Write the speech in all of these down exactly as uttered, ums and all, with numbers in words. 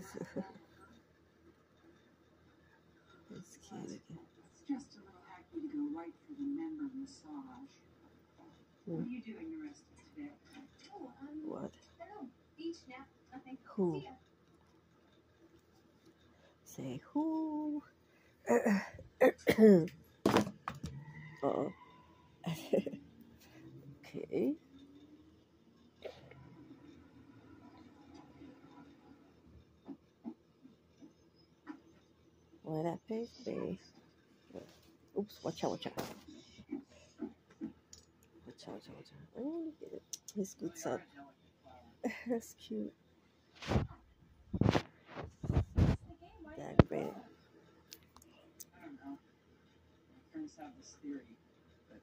It's cute again. It's just a little happy to go right for the member massage. What are you doing the rest of today? Oh, um, What? I don't know. Beach nap, nothing. Who? See ya. Say who? Uh-oh. Okay. Why that face, babe? Oops, watch out, watch out. Watch out, watch out, watch out. Oh, look at it. He scoots up. That's cute. That great. I don't know. My friends have this theory that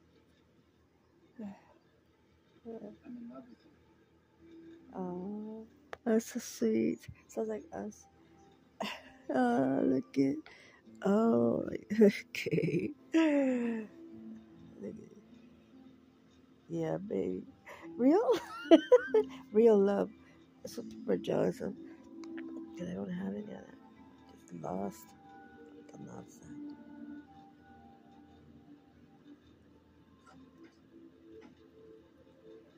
I'm in love with you. Oh, that's so sweet. Sounds like us. Oh, look at. Oh, okay. Look at. Yeah, baby. Real? Real love. That's what people are jealous of. Because I don't have any of that. Just lost the love sign.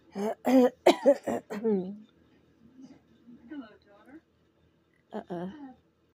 Hello, daughter. Uh-uh.